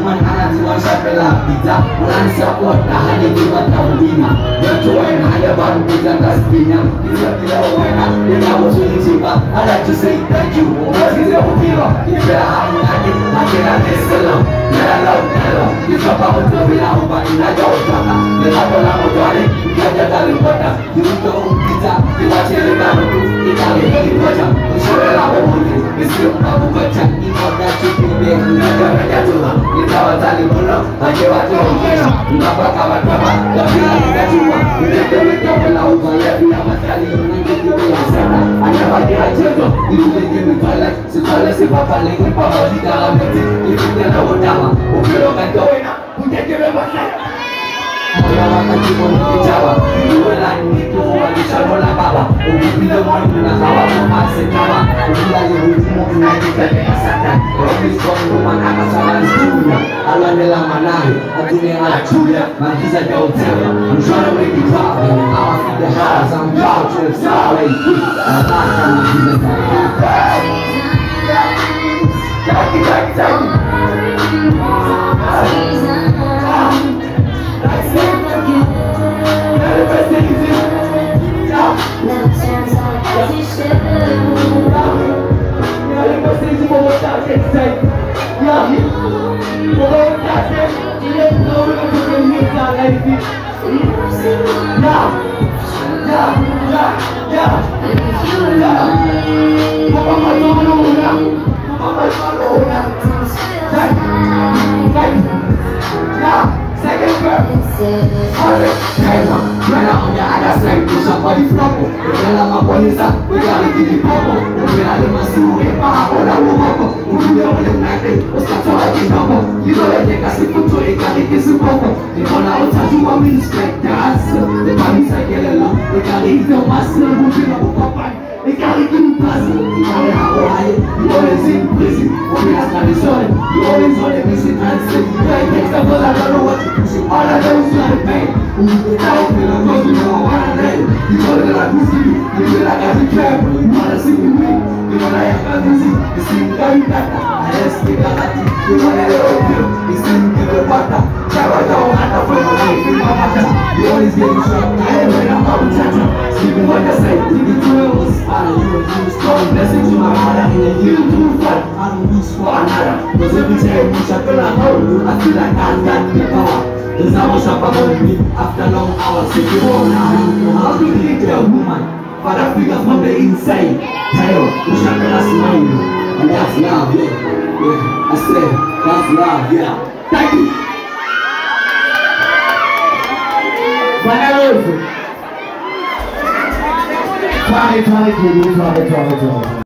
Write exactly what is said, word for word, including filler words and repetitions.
woman anajua shapela pita unanisupport na hadi kiwata mlima yote wena haya baru kutanga spinya kila kila wena ninawo tulichipa I like to say thank you what is your feel if you are happy I can neselo nelo nelo kisapa mtu bila umba inajotaka ninapo la motwale kaja kalipota yuko ukita kiwachele kama tu ikale hili moja ushore la bomoja nisio mbabu kocha imoda chupibe ninaja najatula nitawatali muno aje watu ongea unapaka wataba labila nikachua nilete wito la ubaya bila matali unangikiwe sana anabaki achezo ilulenge mitwale sitwale sipapale kipapa zikalameti ifite na utama upilo kantowena ungekewe masaya Mola wakati mwana kichawa Iwe la nito walisha mola baba Ukipile mwana kuna kawa kumase kawa Ukila yehudimu unajika kena sata Robis kwa mkuman akasala istuya Alandela manari Atune ala chuya Mangiza ja utela Mshwana weki tawa Awa fide hala Some proud to the star Nataka mkiza kaya Jackie, Jackie, Jackie Somebody floppo, nella mapolisa, guardare chi di poco, guardare masure, ma ora uomo, un video le unite, o scacciare di nuovo, io le che casi tutto e cade che su poco, e non ha otta giù a mi spectas, le pani sai che le là, e cade il tuo massimo, un filo un po' pai, e cade che un passo, e cade a Hawaii, io le sin presi, o mi la tradizione, io le zone mi si transi, e che sta cosa non lo vuoi, ora devo usare bene, un dettaglio che la cosa non va bene. You know that I miss you, you know that I got the camera, you wanna see me win, you know that I got the music, you see me got it back, I just think I got it, you know that I don't feel, you see me give it back, never know, I know from my life, in my matter, you always getting shot, I ain't ready, I'm out of touch, sleeping what I say, you can do it, what's fine, you and you strong, blessing to my mother, and you do fun, I don't reach for another, cause every time you shut the line, I feel like I got the power. Cause I was up about me after long hours. If you want now, how do you think you're a woman? Father figure from the inside. Tayo, you shall be last mine. And that's love, yeah. Yeah, I said, that's love, yeah. Thank you. Finally, finally, finally, finally, finally, finally.